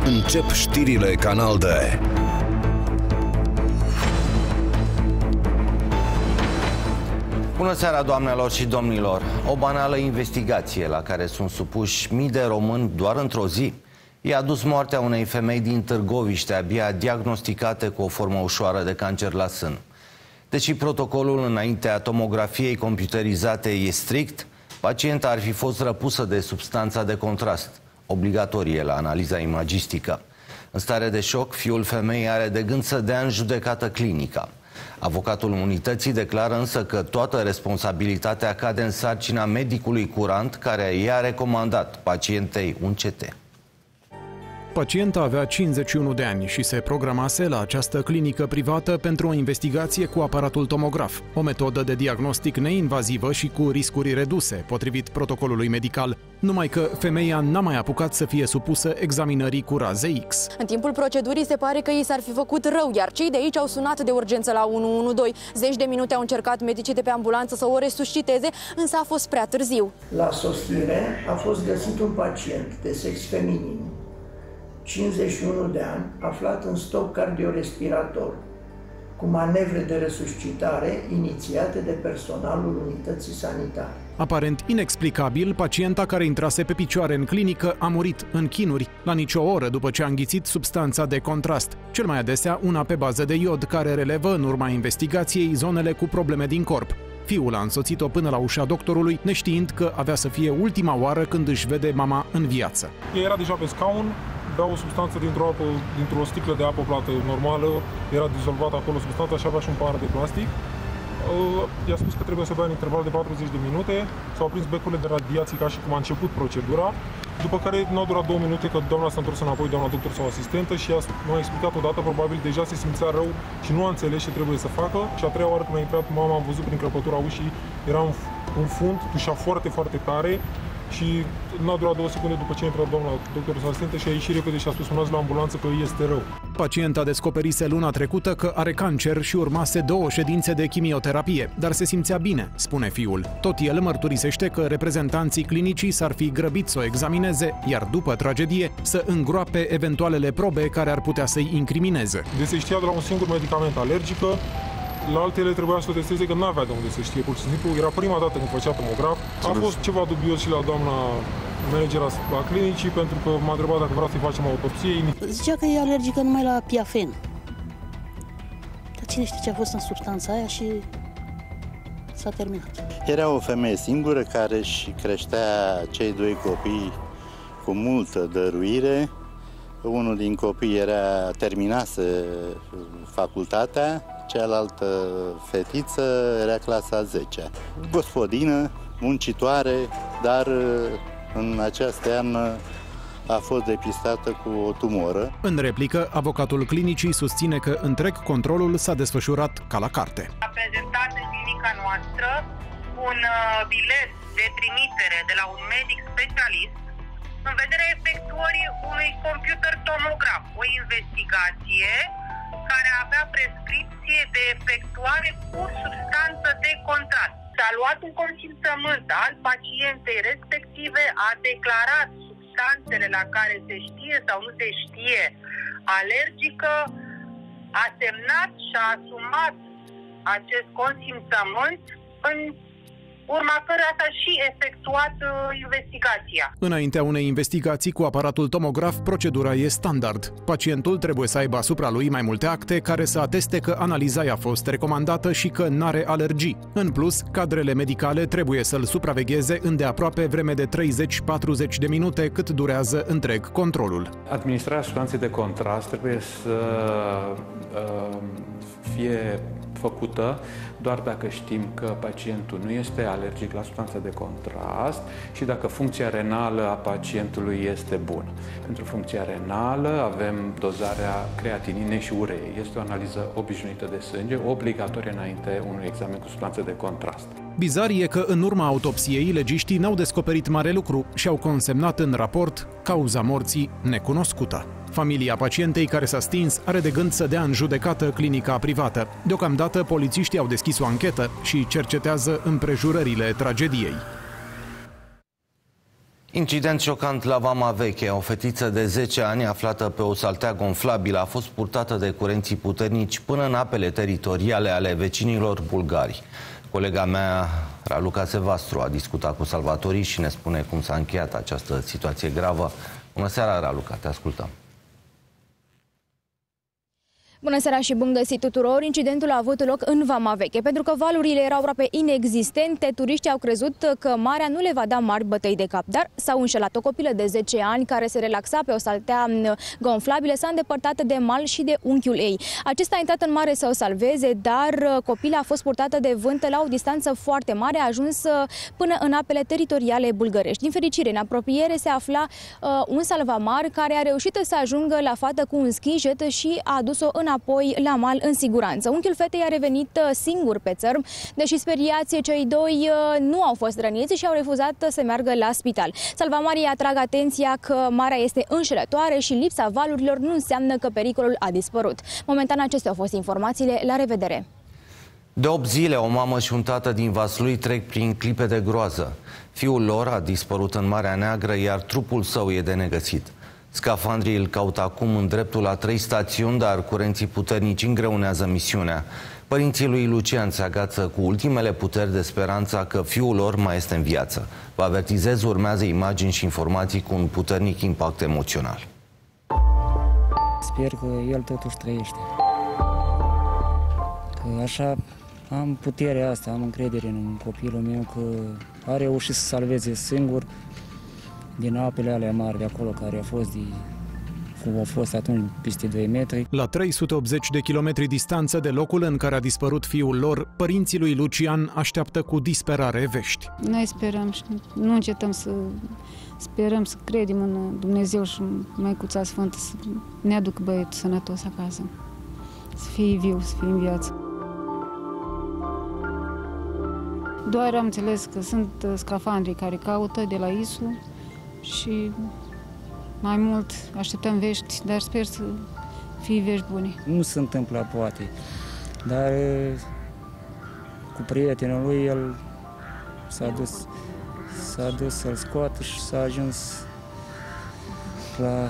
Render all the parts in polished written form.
Încep știrile Canal D. Bună seara, doamnelor și domnilor! O banală investigație la care sunt supuși mii de români doar într-o zi i-a adus moartea unei femei din Târgoviște, abia diagnosticate cu o formă ușoară de cancer la sân. Deși protocolul înaintea tomografiei computerizate e strict, pacienta ar fi fost răpusă de substanța de contrast, obligatorie la analiza imagistică. În stare de șoc, fiul femeii are de gând să dea în judecată clinica. Avocatul unității declară însă că toată responsabilitatea cade în sarcina medicului curant care i-a recomandat pacientei un CT. Pacienta avea 51 de ani și se programase la această clinică privată pentru o investigație cu aparatul tomograf, o metodă de diagnostic neinvazivă și cu riscuri reduse, potrivit protocolului medical, numai că femeia n-a mai apucat să fie supusă examinării cu raze X. În timpul procedurii se pare că i s-ar fi făcut rău, iar cei de aici au sunat de urgență la 112. Zeci de minute au încercat medicii de pe ambulanță să o resusciteze, însă a fost prea târziu. La sosire a fost găsit un pacient de sex feminin, 51 de ani, aflat în stop cardiorespirator, cu manevre de resuscitare inițiate de personalul unității sanitare. Aparent inexplicabil, pacienta care intrase pe picioare în clinică a murit în chinuri, la nicio oră după ce a înghițit substanța de contrast, cel mai adesea una pe bază de iod, care relevă în urma investigației zonele cu probleme din corp. Fiul a însoțit-o până la ușa doctorului, neștiind că avea să fie ultima oară când își vede mama în viață. Ea era deja pe scaun, bea o substanță dintr-o sticlă de apă plată normală, era dizolvată acolo substanța și avea și un pahar de plastic. I-a spus că trebuie să bea în interval de 40 de minute, s-au aprins becurile de radiații ca și cum a început procedura, după care nu a durat 2 minute că doamna s-a întors înapoi, doamna doctor sau asistentă, și mi-a explicat odată, probabil deja se simțea rău și nu a înțeles ce trebuie să facă, și a treia oară când a intrat mama, am văzut prin crăpătura ușii, era un fund, tușea foarte, foarte tare. Și n-a durat 2 secunde după ce a intrat doamna doctor sau asistentă și a ieșit repede și a spus: sunați la ambulanță că este rău. Pacienta descoperise luna trecută că are cancer și urmase 2 ședințe de chimioterapie, dar se simțea bine, spune fiul. Tot el mărturisește că reprezentanții clinicii s-ar fi grăbit să o examineze, iar după tragedie să îngroape eventualele probe care ar putea să-i incrimineze. Deci se știa de la un singur medicament alergică. La altele trebuia să o testeze, că n-avea de unde să știe, pur și simplu. Era prima dată când făcea tomograf. A fost ceva dubios și la doamna managera la clinicii, pentru că m-a întrebat dacă vreau să-i facem autopsie. Zicea că e alergică numai la piafen. Dar cine știe ce a fost în substanța aia și s-a terminat. Era o femeie singură care își creștea cei 2 copii cu multă dăruire. Unul din copii terminase facultatea, cealaltă fetiță era clasa 10-a. Gospodină, muncitoare, dar în această iarnă a fost depistată cu o tumoră. În replică, avocatul clinicii susține că întreg controlul s-a desfășurat ca la carte. A prezentat în clinica noastră un bilet de trimitere de la un medic specialist în vederea efectuării unui computer tomograf, o investigație care avea prescripție de efectuare cu substanță de contrast. S-a luat un consimțământ al pacientei respective, a declarat substanțele la care se știe sau nu se știe alergică, a semnat și a asumat acest consimțământ, în urma căreia s-a și efectuat investigația. Înaintea unei investigații cu aparatul tomograf, procedura e standard. Pacientul trebuie să aibă asupra lui mai multe acte care să ateste că analiza i-a fost recomandată și că n-are alergii. În plus, cadrele medicale trebuie să-l supravegheze îndeaproape vreme de 30-40 de minute cât durează întreg controlul. Administrarea substanței de contrast trebuie să fie făcută doar dacă știm că pacientul nu este alergic la substanța de contrast și dacă funcția renală a pacientului este bună. Pentru funcția renală avem dozarea creatininei și ureei. Este o analiză obișnuită de sânge, obligatorie înainte unui examen cu substanță de contrast. Bizar e că în urma autopsiei legiștii n-au descoperit mare lucru și au consemnat în raport cauza morții necunoscută. Familia pacientei care s-a stins are de gând să dea în judecată clinica privată. Deocamdată, polițiștii au deschis o anchetă și cercetează împrejurările tragediei. Incident șocant la Vama Veche. O fetiță de 10 ani aflată pe o saltea gonflabilă a fost purtată de curenții puternici până în apele teritoriale ale vecinilor bulgari. Colega mea, Raluca Sevastru, a discutat cu salvatorii și ne spune cum s-a încheiat această situație gravă. Bună seara, Raluca, te ascultăm. Bună seara și bun găsit tuturor! Incidentul a avut loc în Vama Veche. Pentru că valurile erau aproape inexistente, turiștii au crezut că marea nu le va da mari bătăi de cap, dar s-au înșelat. O copilă de 10 ani care se relaxa pe o saltea gonflabilă s-a îndepărtat de mal și de unchiul ei. Acesta a intrat în mare să o salveze, dar copila a fost purtată de vânt la o distanță foarte mare, a ajuns până în apele teritoriale bulgărești. Din fericire, în apropiere se afla un salvamar care a reușit să ajungă la fată cu un schijet și a adus-o înapoi la mal în siguranță. Unchiul fetei a revenit singur pe țărm, deși speriați, cei doi nu au fost răniți și au refuzat să meargă la spital. Salvamarii atrag atenția că marea este înșelătoare și lipsa valurilor nu înseamnă că pericolul a dispărut. Momentan acestea au fost informațiile. La revedere! De 8 zile, o mamă și un tată din Vaslui trec prin clipe de groază. Fiul lor a dispărut în Marea Neagră, iar trupul său e de negăsit. Scafandrii îl caută acum în dreptul la 3 stațiuni, dar curenții puternici îngreunează misiunea. Părinții lui Lucian se agață cu ultimele puteri de speranța că fiul lor mai este în viață. Vă avertizez, urmează imagini și informații cu un puternic impact emoțional. Sper că el totuși trăiește. Că așa am puterea asta, am încredere în copilul meu că a reușit să salveze singur din apele alea mari de acolo, care a fost atunci peste 2 metri. La 380 de kilometri distanță de locul în care a dispărut fiul lor, părinții lui Lucian așteaptă cu disperare vești. Noi sperăm și nu încetăm să sperăm, să credem în Dumnezeu și Măicuța Sfântă să ne aducă băietul sănătos acasă, să fie viu, să fie în viață. Doar am înțeles că sunt scafandrii care caută de la ISU și mai mult așteptăm vești, dar sper să fie vești bune. Nu se întâmplă poate, dar cu prietenul lui el s-a dus să-l scoată și s-a ajuns la...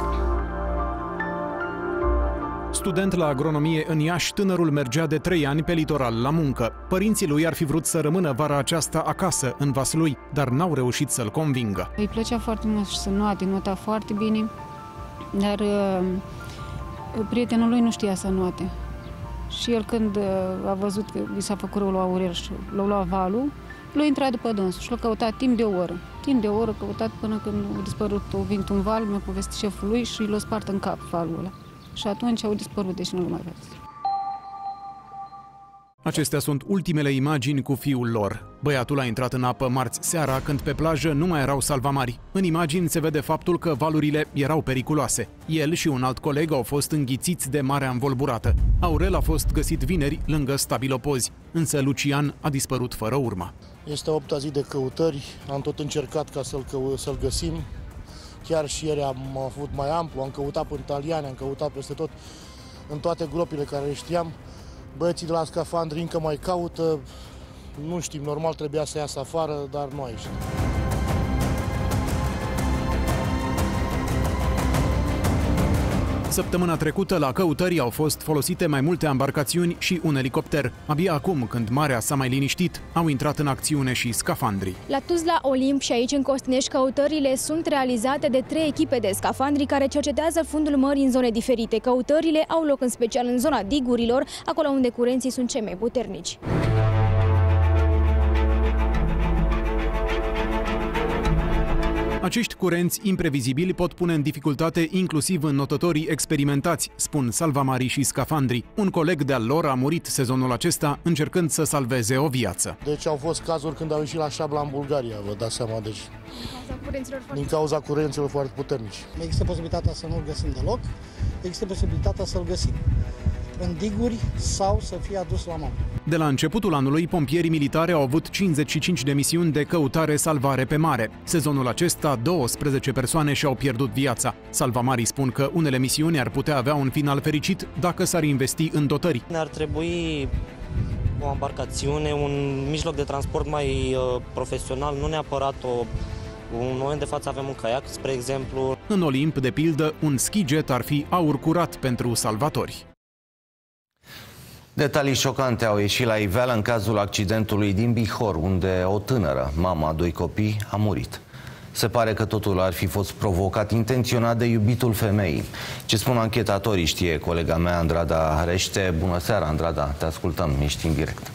Student la agronomie în Iași, tânărul mergea de 3 ani pe litoral la muncă. Părinții lui ar fi vrut să rămână vara aceasta acasă, în Vaslui, dar n-au reușit să-l convingă. Îi plăcea foarte mult să nota foarte bine, dar prietenul lui nu știa să noate. Și el, când a văzut că i s-a făcut rău la Aurel și l-a luat valul, l-a intrat după dânsul și l-a căutat timp de o oră. Timp de o oră căutat până când a dispărut, a venit un val, mi-a povestit șeful lui și l-a spart în cap valul ăla. Și atunci au dispărut, deci nu l mai văzut. Acestea sunt ultimele imagini cu fiul lor. Băiatul a intrat în apă marți seara, când pe plajă nu mai erau salvamari. În imagini se vede faptul că valurile erau periculoase. El și un alt coleg au fost înghițiți de marea învolburată. Aurel a fost găsit vineri lângă Stabilopozi, însă Lucian a dispărut fără urmă. Este 8-a zi de căutări, am tot încercat ca să-l găsim. Chiar și ieri am avut mai amplu, am căutat pe Italiani, am căutat peste tot, în toate gropile care le știam. Băieții de la scafandri încă mai caută, nu știm, normal trebuia să iasă afară, dar nu a ieșit. Săptămâna trecută, la căutări au fost folosite mai multe embarcațiuni și un elicopter. Abia acum, când marea s-a mai liniștit, au intrat în acțiune și scafandrii. La Tuzla, Olimp și aici în Costinești, căutările sunt realizate de 3 echipe de scafandri care cercetează fundul mării în zone diferite. Căutările au loc în special în zona digurilor, acolo unde curenții sunt cei mai puternici. Acești curenți imprevizibili pot pune în dificultate inclusiv înnotătorii experimentați, spun salvamarii și scafandrii. Un coleg de-al lor a murit sezonul acesta încercând să salveze o viață. Deci au fost cazuri când au ieșit la șabla în Bulgaria, vă dați seama, deci din cauza curenților foarte puternici. Există posibilitatea să nu-l găsim deloc, există posibilitatea să-l găsim în diguri sau să fie adus la mare. De la începutul anului, pompierii militari au avut 55 de misiuni de căutare-salvare pe mare. Sezonul acesta, 12 persoane și-au pierdut viața. Salvamarii spun că unele misiuni ar putea avea un final fericit dacă s-ar investi în dotări. Ne-ar trebui o embarcațiune, un mijloc de transport mai profesional, nu neapărat În moment de față avem un caiac, spre exemplu. În Olimp, de pildă, un ski-jet ar fi aur curat pentru salvatori. Detalii șocante au ieșit la iveală în cazul accidentului din Bihor, unde o tânără, mama a 2 copii, a murit. Se pare că totul ar fi fost provocat intenționat de iubitul femeii. Ce spun anchetatorii știe colega mea, Andrada Rește. Bună seara, Andrada, te ascultăm, ești în direct.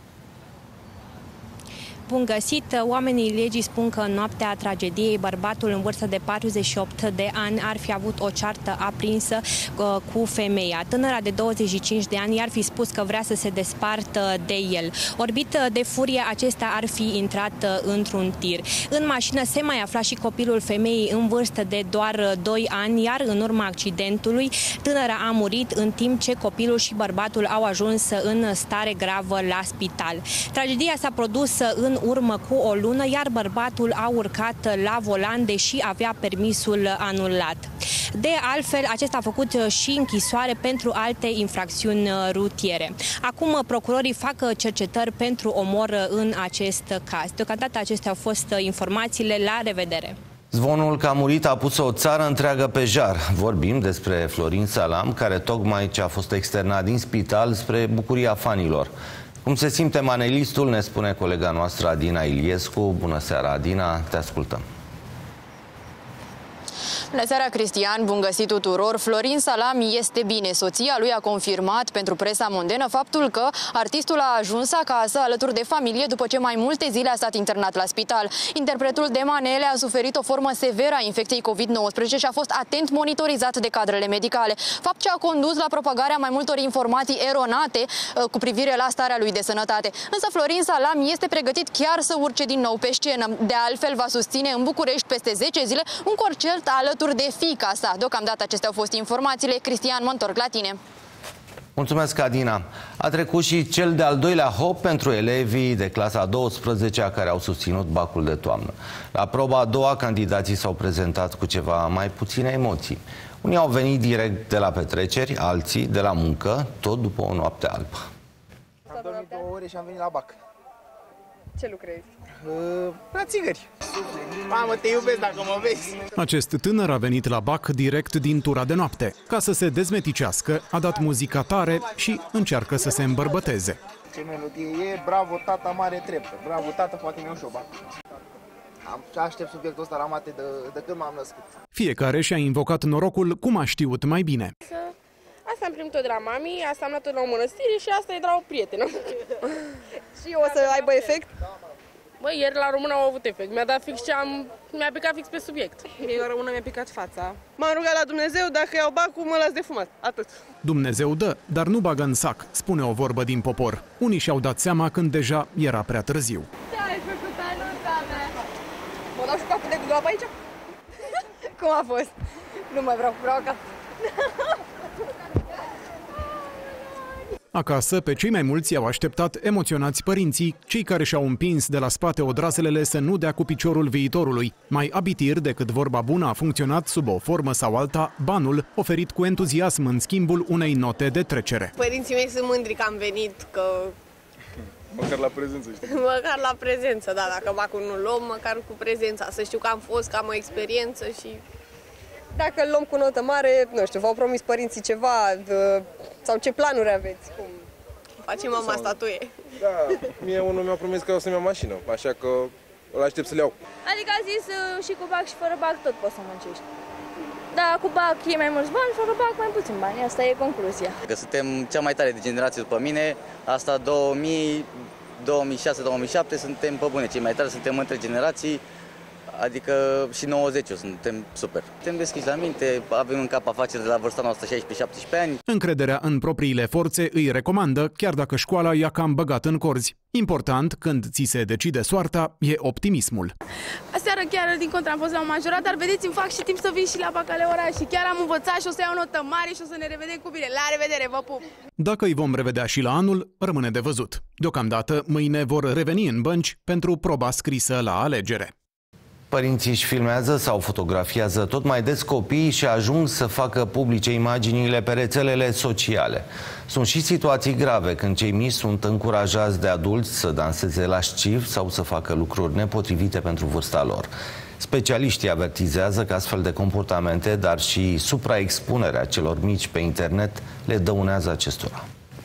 Bun găsit! Oamenii legii spun că în noaptea tragediei, bărbatul în vârstă de 48 de ani ar fi avut o ceartă aprinsă cu femeia. Tânăra de 25 de ani ar fi spus că vrea să se despartă de el. Orbit de furie, acesta ar fi intrat într-un tir. În mașină se mai afla și copilul femeii în vârstă de doar 2 ani, iar în urma accidentului, tânăra a murit în timp ce copilul și bărbatul au ajuns în stare gravă la spital. Tragedia s-a produs în urmă cu o lună, iar bărbatul a urcat la volan, deși avea permisul anulat. De altfel, acesta a făcut și închisoare pentru alte infracțiuni rutiere. Acum, procurorii fac cercetări pentru omor în acest caz. Deocamdată acestea au fost informațiile. La revedere! Zvonul că a murit a pus o țară întreagă pe jar. Vorbim despre Florin Salam, care tocmai ce a fost externat din spital spre bucuria fanilor. Cum se simte manelistul, ne spune colega noastră Adina Iliescu. Bună seara, Adina, te ascultăm. Bună seara, Cristian, bun găsit tuturor. Florin Salam este bine. Soția lui a confirmat pentru presa mondenă faptul că artistul a ajuns acasă alături de familie după ce mai multe zile a stat internat la spital. Interpretul de manele a suferit o formă severă a infecției COVID-19 și a fost atent monitorizat de cadrele medicale. Fapt ce a condus la propagarea mai multor informații eronate cu privire la starea lui de sănătate. Însă Florin Salam este pregătit chiar să urce din nou pe scenă. De altfel, va susține în București peste 10 zile un concert alături de fiica sa. Deocamdată acestea au fost informațiile. Cristian, mă întorc la tine. Mulțumesc, Adina. A trecut și cel de-al doilea hop pentru elevii de clasa 12-a care au susținut bacul de toamnă. La proba a doua, candidații s-au prezentat cu ceva mai puține emoții. Unii au venit direct de la petreceri, alții de la muncă, tot după o noapte albă. Am dormit 2 ore și am venit la bac. Ce lucrezi? La țigări. Mamă, te iubesc dacă mă vezi. Acest tânăr a venit la bac direct din tura de noapte. Ca să se dezmeticească, a dat muzica tare și încearcă să se îmbărbăteze. Ce melodie e, bravo tata, mare treptă. Bravo tata, poate mi-au și o bac. Aștept subiectul ăsta la mate de când m-am născut. Fiecare și-a invocat norocul cum a știut mai bine. Asta am primit-o de la mami, asta am luat-o la o mănăstire și asta e de la o prietenă. Și o să aibă efect? Băi, ieri la română au avut efect. Mi-a dat fix ce mi-a picat fix pe subiect. Mie la română mi-a picat fața. M-am rugat la Dumnezeu, dacă iau bacul, mă las de fumat. Atât. Dumnezeu dă, dar nu bagă în sac, spune o vorbă din popor. Unii și-au dat seama când deja era prea târziu. Ce ai făcut, Anuta mea? Mă dau și capul de groapă aici? Cum a fost? Nu mai vreau acasă. Acasă, pe cei mai mulți i-au așteptat emoționați părinții, cei care și-au împins de la spate odraselele să nu dea cu piciorul viitorului. Mai abitir decât vorba bună a funcționat sub o formă sau alta banul oferit cu entuziasm în schimbul unei note de trecere. Părinții mei sunt mândri că am venit, că... Măcar la prezență, știi? Măcar la prezență, da, dacă bacul nu luăm, măcar cu prezența, să știu că am fost, că am o experiență și... Dacă îl luăm cu notă mare, nu știu, v-au promis părinții ceva sau ce planuri aveți? Cum facem mama statuie? Da, mie unul mi-a promis că o să-mi iau mașină, așa că îl aștept să le iau. Adică a zis și cu bac și fără bac tot poți să muncești. Da, cu bac e mai mulți bani, fără bac mai puțin bani, asta e concluzia. Că suntem cea mai tare de generație după mine, asta 2000, 2006, 2007, suntem pe bune, cei mai tare, suntem între generații. Adică și 90-ul, suntem super. Suntem deschiși la minte, avem în cap afaceri de la vârsta noastră 16-17 ani. Încrederea în propriile forțe îi recomandă, chiar dacă școala i-a cam băgat în corzi. Important, când ți se decide soarta, e optimismul. Aseară chiar din contră am fost la un majorat, dar vedeți, îmi fac și timp să vin și la bacalaureat și chiar am învățat și o să iau notă mare și o să ne revedem cu bine. La revedere, vă pup! Dacă îi vom revedea și la anul, rămâne de văzut. Deocamdată, mâine vor reveni în bănci pentru proba scrisă la alegere. Părinții își filmează sau fotografiază tot mai des copiii și ajung să facă publice imaginile pe rețelele sociale. Sunt și situații grave când cei mici sunt încurajați de adulți să danseze lasciv sau să facă lucruri nepotrivite pentru vârsta lor. Specialiștii avertizează că astfel de comportamente, dar și supraexpunerea celor mici pe internet le dăunează acestora.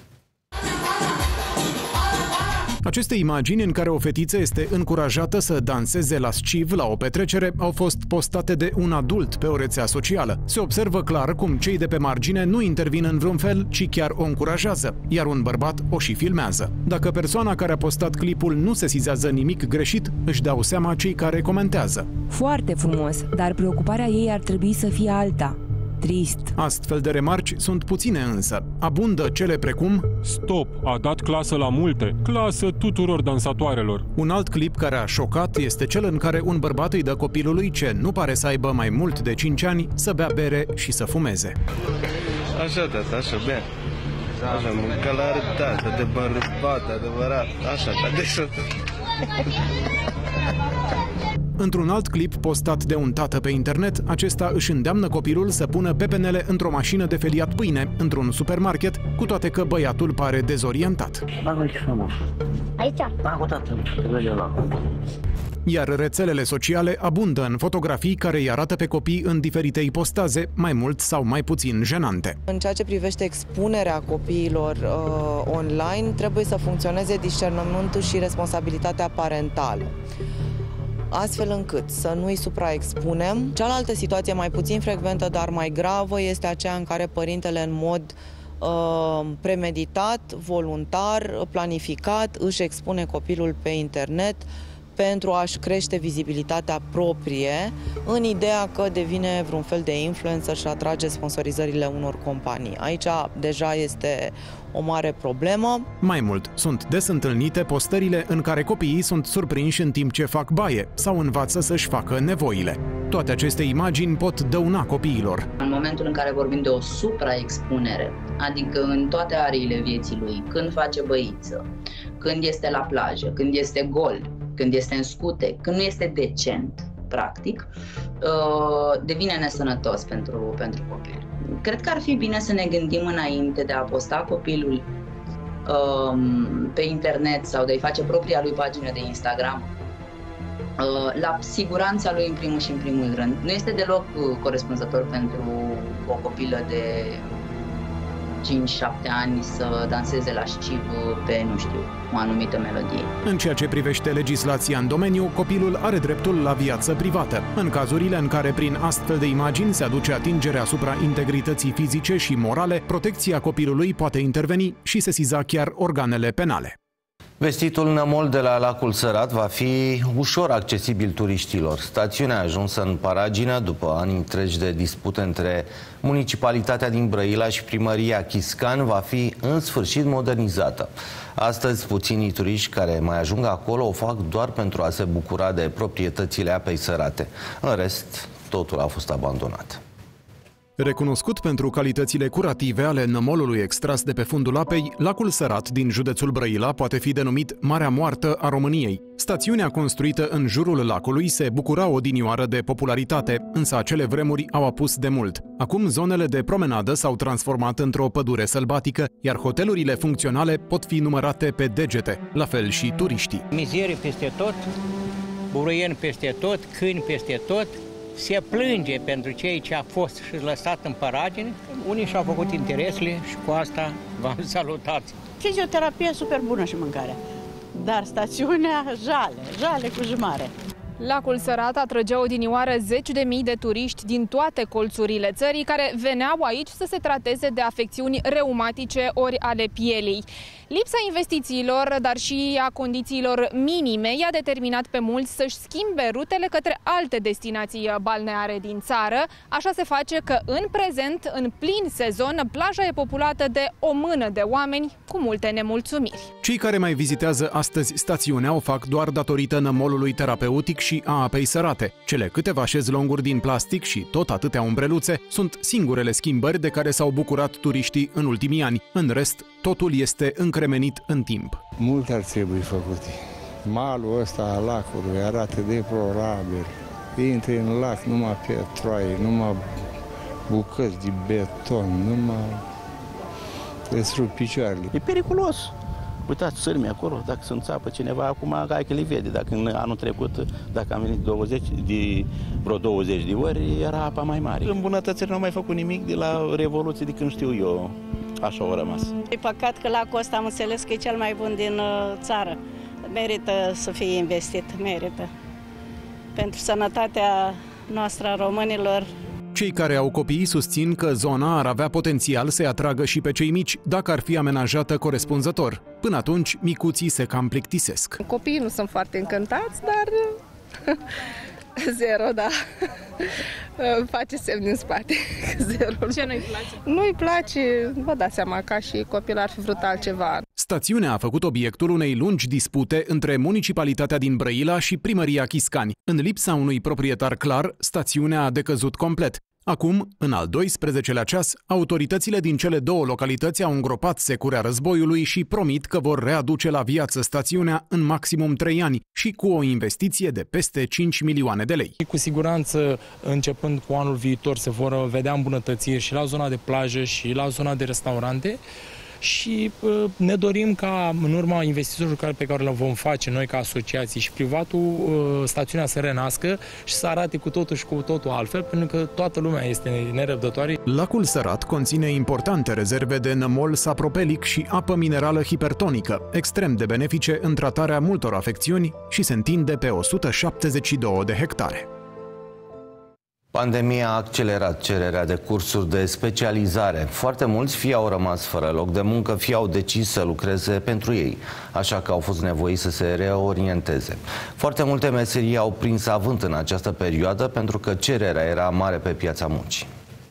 Aceste imagini în care o fetiță este încurajată să danseze lasciv la o petrecere au fost postate de un adult pe o rețea socială. Se observă clar cum cei de pe margine nu intervin în vreun fel, ci chiar o încurajează, iar un bărbat o și filmează. Dacă persoana care a postat clipul nu sesizează nimic greșit, își dau seama cei care comentează. Foarte frumos, dar preocuparea ei ar trebui să fie alta. Trist. Astfel de remarci sunt puține însă. Abundă cele precum: stop, a dat clasă la multe, clasă tuturor dansatoarelor. Un alt clip care a șocat este cel în care un bărbat îi dă copilului, ce nu pare să aibă mai mult de 5 ani, să bea bere și să fumeze. Așa, tata, așa, bea. Așa, mâncă la arătată, de bărbat, adevărat, așa, de Într-un alt clip postat de un tată pe internet, acesta își îndeamnă copilul să pună pepenele într-o mașină de feliat pâine, într-un supermarket, cu toate că băiatul pare dezorientat. Aici? Iar rețelele sociale abundă în fotografii care îi arată pe copii în diferite ipostaze, mai mult sau mai puțin jenante. În ceea ce privește expunerea copiilor online, trebuie să funcționeze discernământul și responsabilitatea parentală, astfel încât să nu îi supraexpunem. Cealaltă situație mai puțin frecventă, dar mai gravă, este aceea în care părintele în mod premeditat, voluntar, planificat, își expune copilul pe internet pentru a-și crește vizibilitatea proprie, în ideea că devine vreun fel de influencer și atrage sponsorizările unor companii. Aici deja este o mare problemă. Mai mult, sunt des întâlnite postările în care copiii sunt surprinși în timp ce fac baie sau învață să-și facă nevoile. Toate aceste imagini pot dăuna copiilor. În momentul în care vorbim de o supraexpunere, adică în toate ariile vieții lui, când face băiță, când este la plajă, când este gol, când este în scute, când nu este decent, practic, devine nesănătos pentru copil. Cred că ar fi bine să ne gândim înainte de a posta copilul pe internet sau de a-i face propria lui pagină de Instagram, la siguranța lui în primul și în primul rând. Nu este deloc corespunzător pentru o copilă de 5-7 ani să danseze lasciv pe, nu știu, o anumită melodie. În ceea ce privește legislația în domeniu, copilul are dreptul la viață privată. În cazurile în care prin astfel de imagini se aduce atingere asupra integrității fizice și morale, protecția copilului poate interveni și sesiza chiar organele penale. Vestitul Nămol de la Lacul Sărat va fi ușor accesibil turiștilor. Stațiunea ajunsă în paragină după ani întregi de dispute între municipalitatea din Brăila și primăria Chiscan va fi în sfârșit modernizată. Astăzi, puținii turiști care mai ajung acolo o fac doar pentru a se bucura de proprietățile apei sărate. În rest, totul a fost abandonat. Recunoscut pentru calitățile curative ale nămolului extras de pe fundul apei, Lacul Sărat din județul Brăila poate fi denumit Marea Moartă a României. Stațiunea construită în jurul lacului se bucura odinioară de popularitate, însă acele vremuri au apus de mult. Acum zonele de promenadă s-au transformat într-o pădure sălbatică, iar hotelurile funcționale pot fi numărate pe degete, la fel și turiștii. Mizerii peste tot, buruieni peste tot, câini peste tot. Se plânge pentru cei ce a fost și lăsat în paragine. Unii și-au făcut interesele și cu asta v-am salutat. Fizioterapia super bună și mâncarea, dar stațiunea jale cu jumare. Lacul Sărat atrăgea odinioară 10.000 de turiști din toate colțurile țării care veneau aici să se trateze de afecțiuni reumatice ori ale pielii. Lipsa investițiilor, dar și a condițiilor minime, i-a determinat pe mulți să-și schimbe rutele către alte destinații balneare din țară. Așa se face că în prezent, în plin sezon, plaja e populată de o mână de oameni cu multe nemulțumiri. Cei care mai vizitează astăzi stațiunea o fac doar datorită nămolului terapeutic și a apei sărate. Cele câteva șezlonguri din plastic și tot atâtea umbreluțe sunt singurele schimbări de care s-au bucurat turiștii în ultimii ani. În rest, totul este încremenit în timp. Multe ar trebui făcute. Malul ăsta al lacului arată deplorabil. Intri în lac numai petroaie, numai bucăți de beton, numai îți rup picioarele. E periculos. Uitați țărmii acolo, dacă sunt țapă cineva, acum hai că le vede. Dacă în anul trecut, dacă am venit vreo 20 de ori, era apa mai mare. Îmbunătățiri nu au mai făcut nimic de la Revoluție, de când știu eu. Așa au rămas. E păcat că lacul ăsta am înțeles că e cel mai bun din țară. Merită să fie investit, merită. Pentru sănătatea noastră a românilor. Cei care au copii susțin că zona ar avea potențial să-i atragă și pe cei mici dacă ar fi amenajată corespunzător. Până atunci, micuții se cam plictisesc. Copiii nu sunt foarte încântați, dar zero, da. Face semn în spate. Zero. Ce nu-i place? Nu-i place, vă dați seama, ca și copil ar fi vrut altceva. Stațiunea a făcut obiectul unei lungi dispute între municipalitatea din Brăila și primăria Chiscani. În lipsa unui proprietar clar, stațiunea a decăzut complet. Acum, în al 12-lea ceas, autoritățile din cele două localități au îngropat securea războiului și promit că vor readuce la viață stațiunea în maximum 3 ani și cu o investiție de peste 5 milioane de lei. Cu siguranță, începând cu anul viitor, se vor vedea îmbunătățiri și la zona de plajă și la zona de restaurante. Și ne dorim ca, în urma investițiilor pe care le vom face noi ca asociații și privatul, stațiunea să renască și să arate cu totul și cu totul altfel, pentru că toată lumea este nerăbdătoare. Lacul Sărat conține importante rezerve de nămol sapropelic și apă minerală hipertonică, extrem de benefice în tratarea multor afecțiuni și se întinde pe 172 de hectare. Pandemia a accelerat cererea de cursuri de specializare. Foarte mulți fie au rămas fără loc de muncă, fie au decis să lucreze pentru ei, așa că au fost nevoiți să se reorienteze. Foarte multe meserii au prins avânt în această perioadă pentru că cererea era mare pe piața muncii.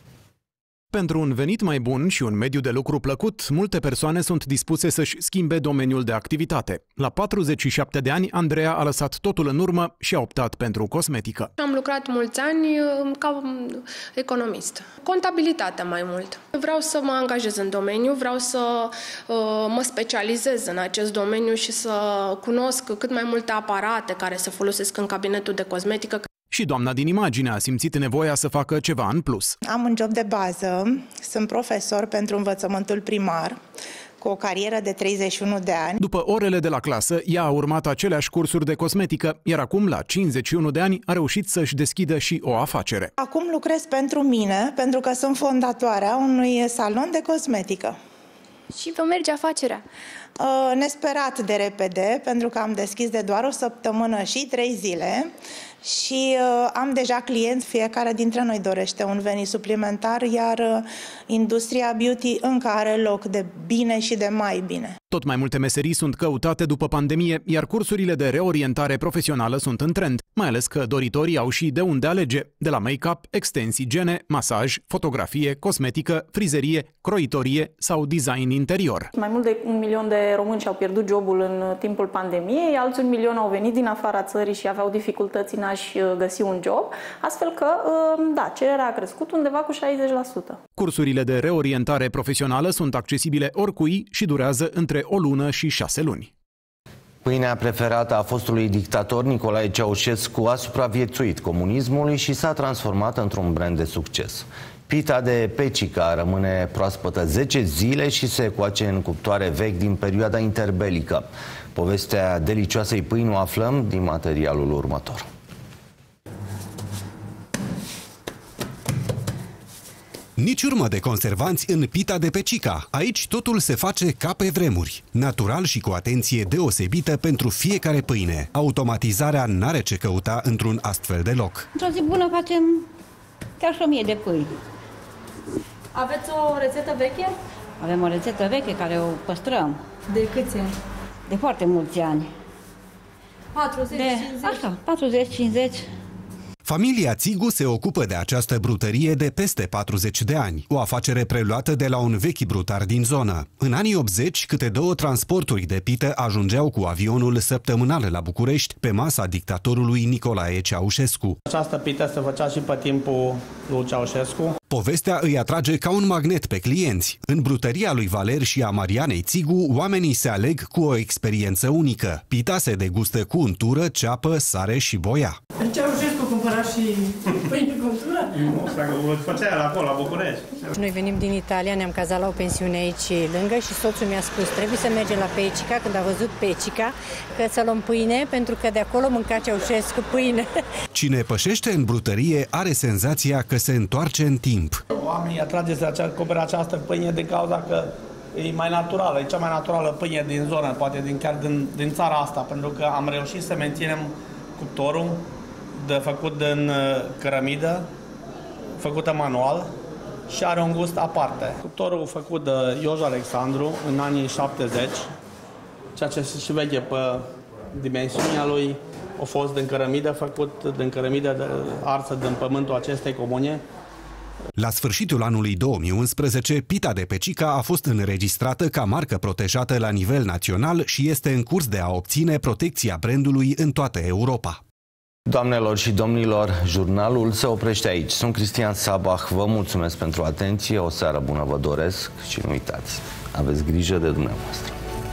Pentru un venit mai bun și un mediu de lucru plăcut, multe persoane sunt dispuse să-și schimbe domeniul de activitate. La 47 de ani, Andreea a lăsat totul în urmă și a optat pentru cosmetică. Am lucrat mulți ani ca economist. Contabilitatea mai mult. Vreau să mă angajez în domeniu, vreau să mă specializez în acest domeniu și să cunosc cât mai multe aparate care se folosesc în cabinetul de cosmetică. Și doamna din imagine a simțit nevoia să facă ceva în plus. Am un job de bază, sunt profesor pentru învățământul primar, cu o carieră de 31 de ani. După orele de la clasă, ea a urmat aceleași cursuri de cosmetică, iar acum, la 51 de ani, a reușit să-și deschidă și o afacere. Acum lucrez pentru mine, pentru că sunt fondatoarea unui salon de cosmetică. Și vă merge afacerea? Nesperat de repede, pentru că am deschis de doar o săptămână și 3 zile și am deja clienți, fiecare dintre noi dorește un venit suplimentar, iar industria beauty încă are loc de bine și de mai bine. Tot mai multe meserii sunt căutate după pandemie, iar cursurile de reorientare profesională sunt în trend, mai ales că doritorii au și de unde alege, de la make-up, extensii gene, masaj, fotografie, cosmetică, frizerie, croitorie sau design interior. Mai mult de 1 milion de români și-au pierdut jobul în timpul pandemiei, alți 1 milion au venit din afara țării și aveau dificultăți în a-și găsi un job, astfel că, da, cererea a crescut undeva cu 60%. Cursurile de reorientare profesională sunt accesibile oricui și durează între o lună și 6 luni. Pâinea preferată a fostului dictator Nicolae Ceaușescu a supraviețuit comunismului și s-a transformat într-un brand de succes. Pita de pecica rămâne proaspătă 10 zile și se coace în cuptoare vechi din perioada interbelică. Povestea delicioasei pâini o aflăm din materialul următor. Nici urmă de conservanți în pita de pecica. Aici totul se face ca pe vremuri. Natural și cu atenție deosebită pentru fiecare pâine. Automatizarea n-are ce căuta într-un astfel de loc. Într-o zi bună facem chiar și 1000 de pâini. Aveți o rețetă veche? Avem o rețetă veche care o păstrăm. De câți ani? De foarte mulți ani. 40, 50? Așa, 40-50. Familia Țigu se ocupă de această brutărie de peste 40 de ani, o afacere preluată de la un vechi brutar din zonă. În anii 80, câte 2 transporturi de pită ajungeau cu avionul săptămânal la București pe masa dictatorului Nicolae Ceaușescu. Această pită se făcea și pe timpul lui Ceaușescu. Povestea îi atrage ca un magnet pe clienți. În brutăria lui Valer și a Marianei Țigu, oamenii se aleg cu o experiență unică. Pita se degustă cu untură, ceapă, sare și boia. Ceaușescu cumpărat și pâine cu untură? Nu, dacă o făcea acolo, la București. Noi venim din Italia, ne-am cazat la o pensiune aici lângă și soțul mi-a spus trebuie să mergem la Pecica, când a văzut Pecica, că să luăm pâine, pentru că de acolo mânca Ceaușescu pâine. Cine pășește în brutărie are senzația că se întoarce în timp. Oamenii atrage să cumpere această pâine din cauza că e mai naturală, e cea mai naturală pâine din zonă, poate chiar din țara asta, pentru că am reușit să menținem cuptorul făcut din cărămidă, făcută manual și are un gust aparte. Cuptorul făcut de Ioja Alexandru în anii 70, ceea ce se și vede pe dimensiunea lui, a fost din cărămidă, făcut din cărămidă arsă din pământul acestei comune. La sfârșitul anului 2011, pita de Pecica a fost înregistrată ca marcă protejată la nivel național și este în curs de a obține protecția brandului în toată Europa. Doamnelor și domnilor, jurnalul se oprește aici. Sunt Cristian Sabah, vă mulțumesc pentru atenție, o seară bună vă doresc și nu uitați, aveți grijă de dumneavoastră.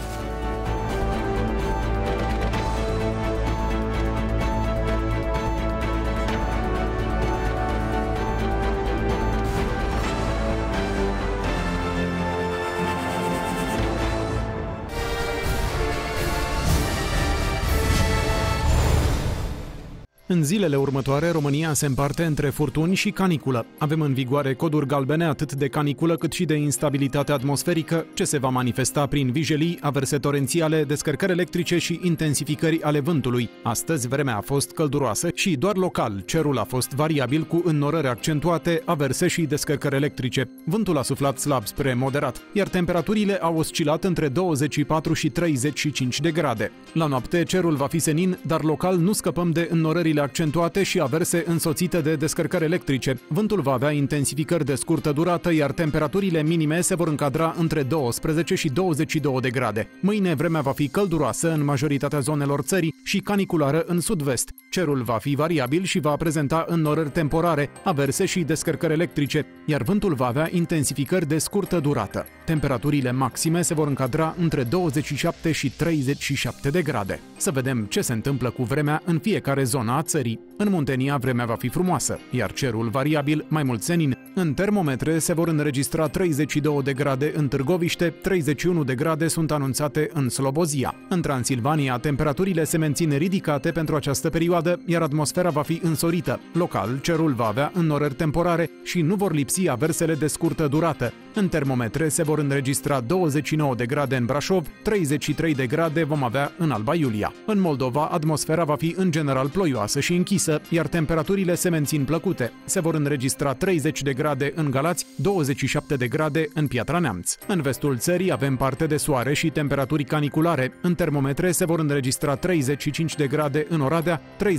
În zilele următoare, România se împarte între furtuni și caniculă. Avem în vigoare coduri galbene atât de caniculă cât și de instabilitate atmosferică, ce se va manifesta prin vijelii, averse torențiale, descărcări electrice și intensificări ale vântului. Astăzi vremea a fost călduroasă și doar local cerul a fost variabil cu înnorări accentuate, averse și descărcări electrice. Vântul a suflat slab spre moderat, iar temperaturile au oscilat între 24 și 35 de grade. La noapte cerul va fi senin, dar local nu scăpăm de înnorările accentuate și averse însoțite de descărcări electrice. Vântul va avea intensificări de scurtă durată, iar temperaturile minime se vor încadra între 12 și 22 de grade. Mâine vremea va fi călduroasă în majoritatea zonelor țării și caniculară în sud-vest. Cerul va fi variabil și va prezenta înnorări temporare, averse și descărcări electrice, iar vântul va avea intensificări de scurtă durată. Temperaturile maxime se vor încadra între 27 și 37 de grade. Să vedem ce se întâmplă cu vremea în fiecare zonă a țării. În Muntenia vremea va fi frumoasă, iar cerul variabil, mai mult senin. În termometre se vor înregistra 32 de grade în Târgoviște, 31 de grade sunt anunțate în Slobozia. În Transilvania, temperaturile se mențin ridicate pentru această perioadă, iar atmosfera va fi însorită. Local, cerul va avea înnorări temporare și nu vor lipsi aversele de scurtă durată. În termometre se vor înregistra 29 de grade în Brașov, 33 de grade vom avea în Alba Iulia. În Moldova, atmosfera va fi în general ploioasă și închisă, iar temperaturile se mențin plăcute. Se vor înregistra 30 de grade în Galați, 27 de grade în Piatra Neamț. În vestul țării avem parte de soare și temperaturi caniculare. În termometre se vor înregistra 35 de grade în Oradea,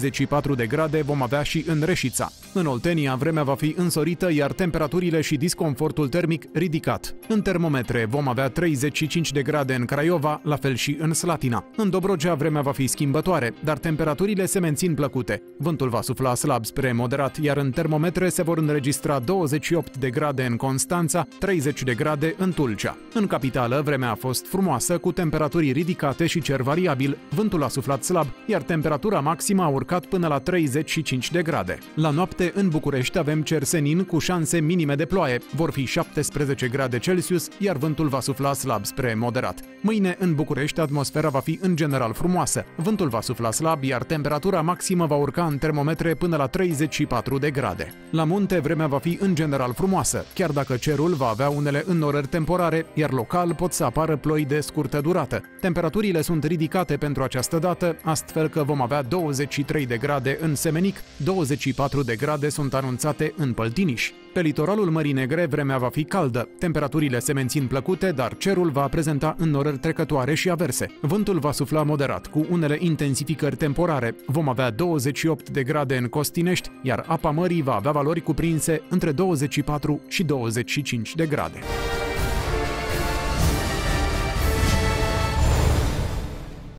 34 de grade vom avea și în Reșița. În Oltenia vremea va fi însorită, iar temperaturile și disconfortul termic ridicat. În termometre vom avea 35 de grade în Craiova, la fel și în Slatina. În Dobrogea vremea va fi schimbătoare, dar temperaturile se mențin plăcute. Vântul va sufla slab spre moderat, iar în termometre se vor înregistra 28 de grade în Constanța, 30 de grade în Tulcea. În capitală vremea a fost frumoasă, cu temperaturi ridicate și cer variabil. Vântul a suflat slab, iar temperatura maximă a urcat până la 35 de grade. La noapte în București avem cer senin cu șanse minime de ploaie. Vor fi 17 grade Celsius, iar vântul va sufla slab spre moderat. Mâine în București atmosfera va fi în general frumoasă. Vântul va sufla slab, iar temperatura maximă va urca în termometre până la 34 de grade. La munte vremea va fi în general frumoasă, chiar dacă cerul va avea unele înnorări temporare, iar local pot să apară ploi de scurtă durată. Temperaturile sunt ridicate pentru această dată, astfel că vom avea 23 de grade în Semenic, 24 de grade sunt anunțate în Păltiniș. Pe litoralul Mării Negre vremea va fi caldă, temperaturile se mențin plăcute, dar cerul va prezenta înnorări trecătoare și averse. Vântul va sufla moderat, cu unele intensificări temporare. Vom avea 28 de grade în Costinești, iar apa mării va avea valori cuprinse între 24 și 25 de grade.